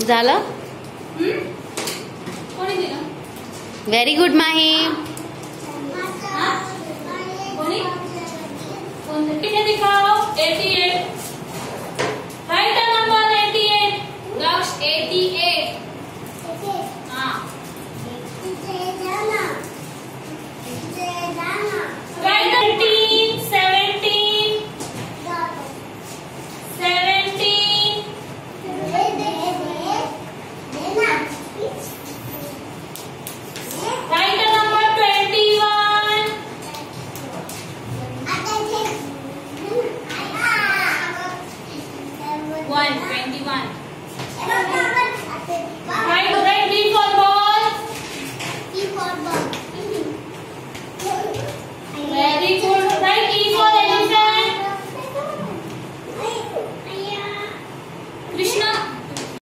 झालं? कोणी दिलं? Very good Mahi. कोणी? किती दिखाओ? 88. Write the number 88. Daksh 88. हाँ. Write the 17. 17. 17. Write the number 21. 21.